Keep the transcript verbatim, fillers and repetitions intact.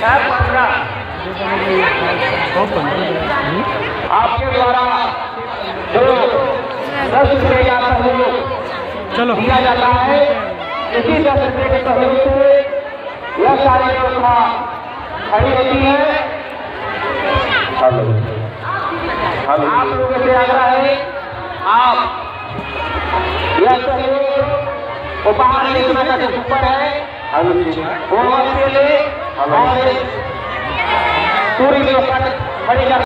आपके द्वारा जो दस रुपये का सहयोग चलो दिया जाता है, इसी दस रुपये के सहयोग से यह सारी व्यवस्था खड़ी होती है। आप लोगों से आग्रह है, आप यह सहयोग उपहार योजना का जो ऊपर है वो ले और पूरी व्यवस्था खड़ी